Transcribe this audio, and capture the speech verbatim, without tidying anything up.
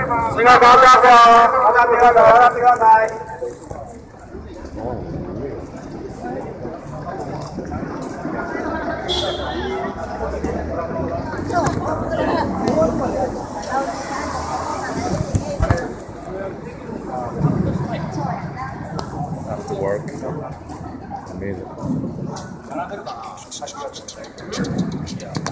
信号高加速，上下停个手，上停个台。 After work, amazing. Yeah.